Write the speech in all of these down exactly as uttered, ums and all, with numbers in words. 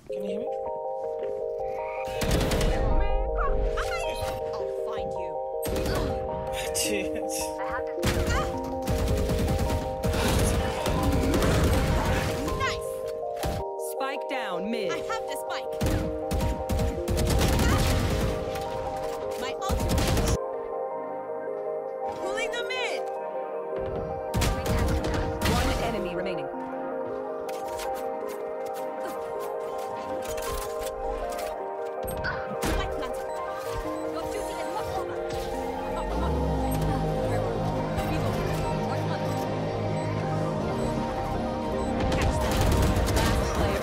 Can you hear me? I'll find you. Dude. Nice. Spike down mid. I have the spike. My ultimate. Pulling them in. One enemy remaining. Spike planted. Your duty is not over. Catch them. Last player.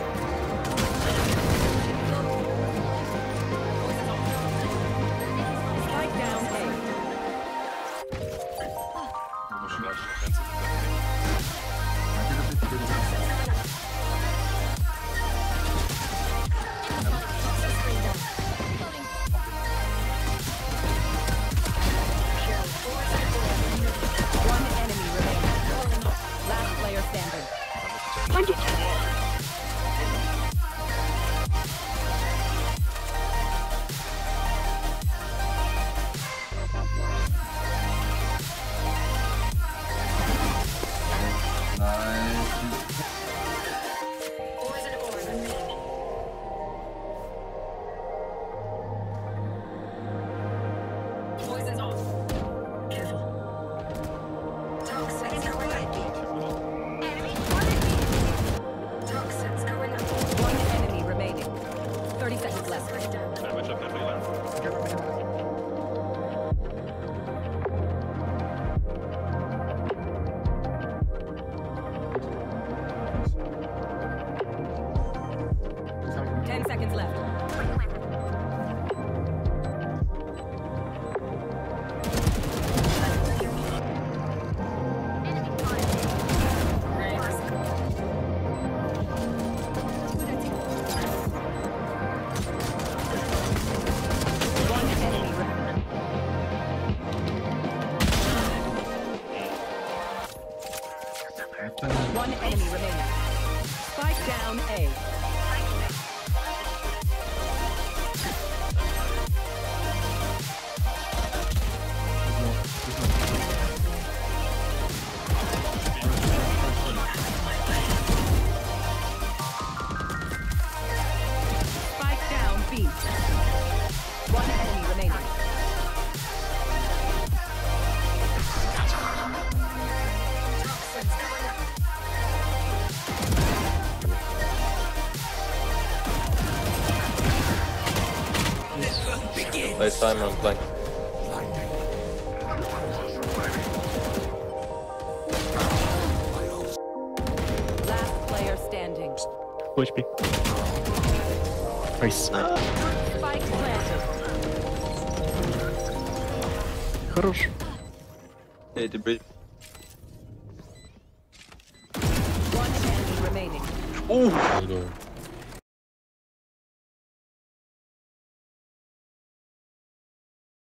Spike down A. One enemy remaining. Last player standing. Poison's off. Careful. Toxins going up. Enemy spotted. Toxins going up. One enemy remaining. Thirty seconds left. Ten seconds left. One enemy remaining. One enemy remaining. Spike down A. Spike down B. One enemy remaining. Toxins going up. Nice time on flank. Last player standing. H P. Nice. Spike planted. Хорош. Hey, the bridge. One enemy remaining. Ooh!